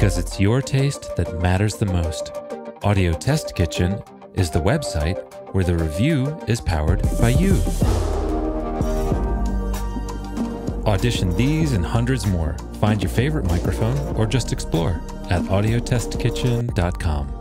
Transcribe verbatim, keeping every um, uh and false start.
because it's your taste that matters the most. Audio Test Kitchen is the website where the review is powered by you. Audition these and hundreds more. Find your favorite microphone or just explore at audio test kitchen dot com.